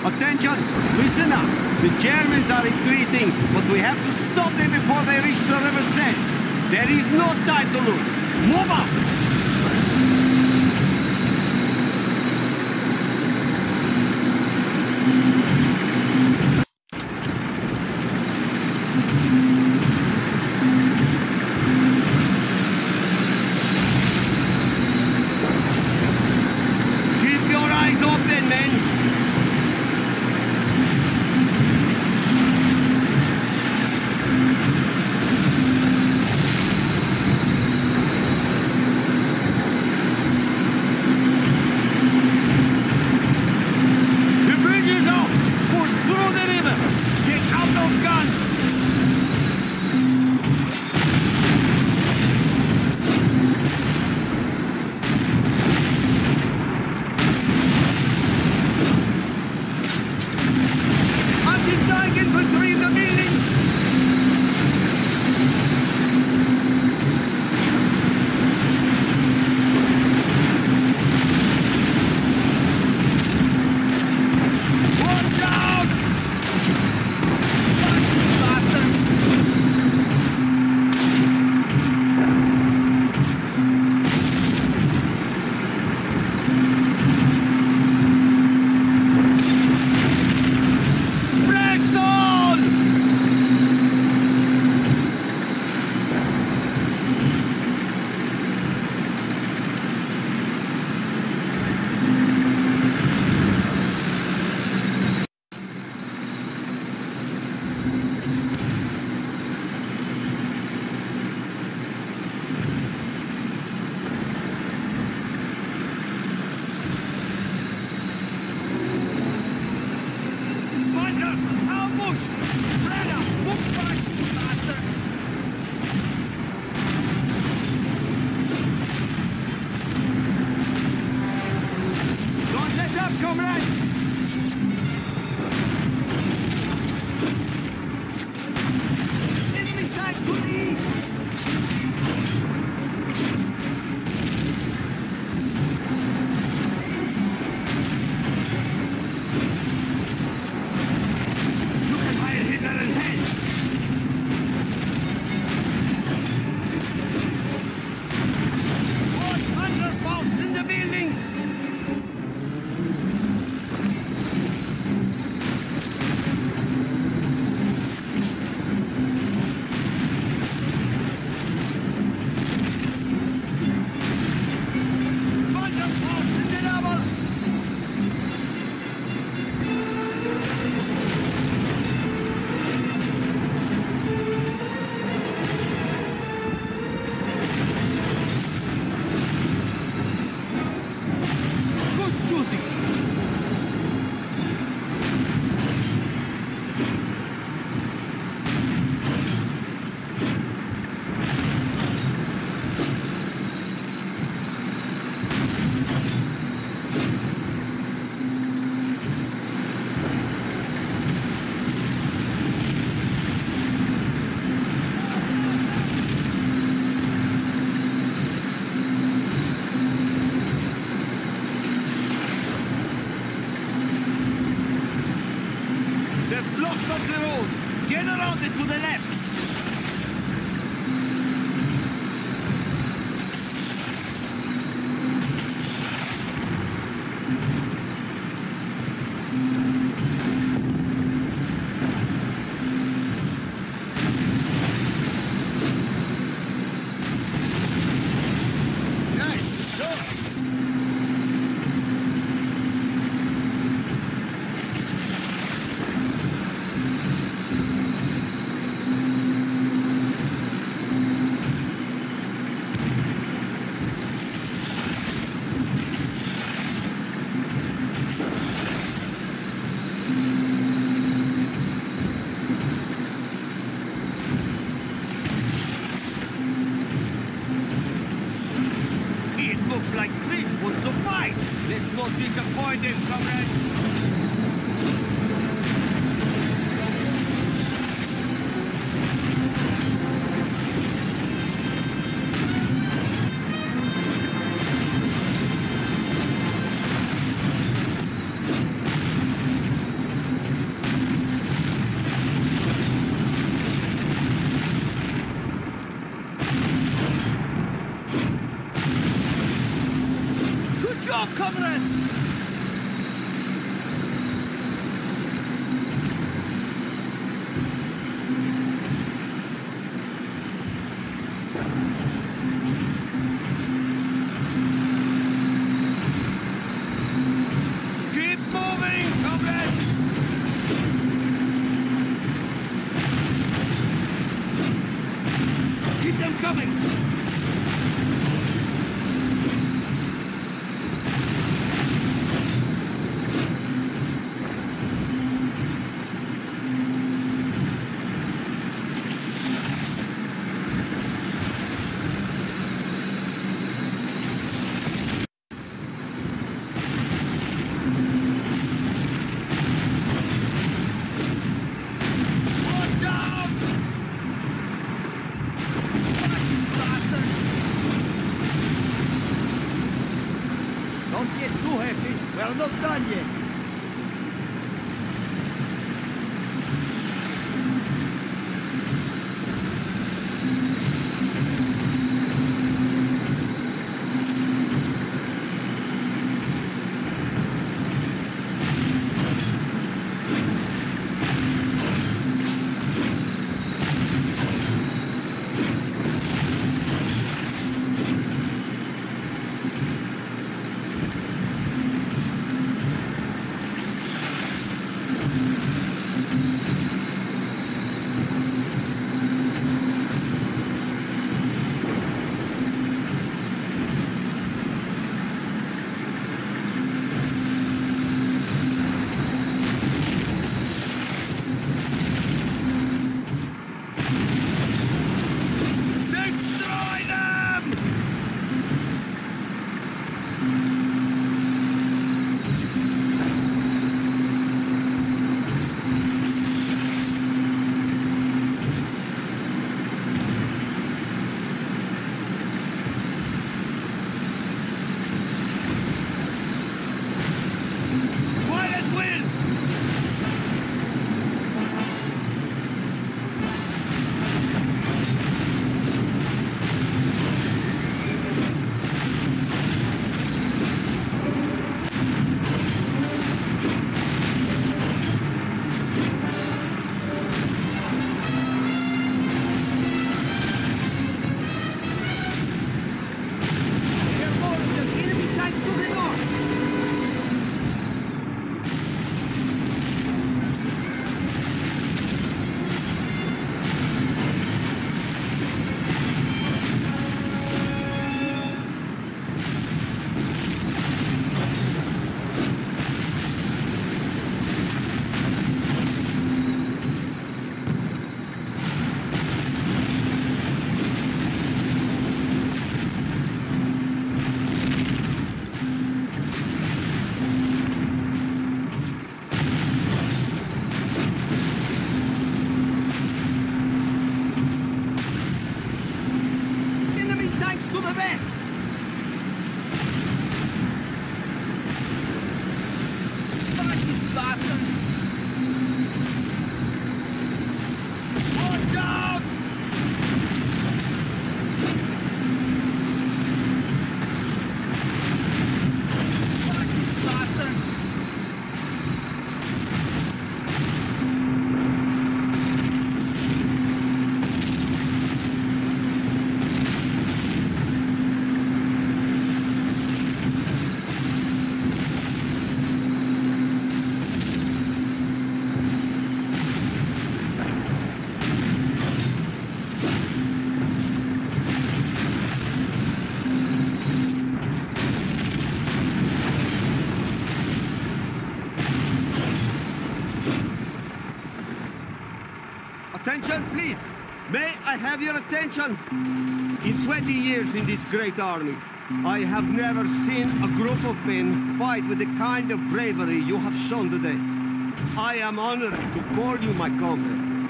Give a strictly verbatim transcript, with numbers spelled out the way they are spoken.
Attention! Listen up! The Germans are retreating, but we have to stop them before they reach the River Seine. There is no time to lose. Move up! Keep your eyes open, men! Get around it to the left! Looks like Fritz wants to fight! Let's not disappoint him, comrade! job, comrades! Keep moving, comrades! Keep them coming! Don't get too happy. We're not done yet. Attention, please! May I have your attention? In twenty years in this great army, I have never seen a group of men fight with the kind of bravery you have shown today. I am honored to call you my comrades.